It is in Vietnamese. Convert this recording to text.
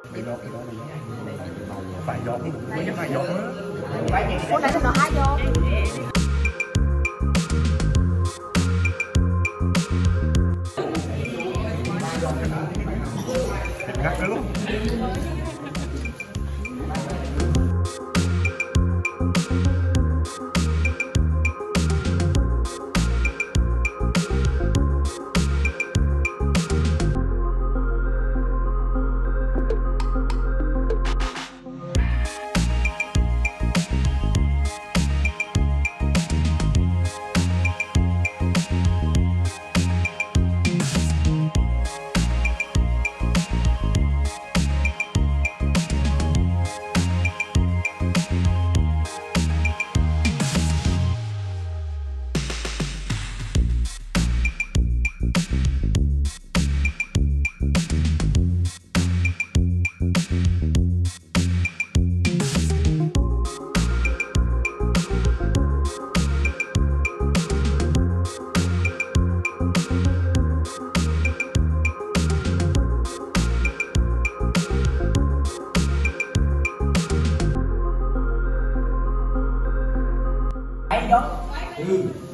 Phải giọt cái đó này. Phải giọt cái bụng mới phải giọt nữa. Ủa nãy nó 2 giọt. Ngắt nữa luôn. Giọt.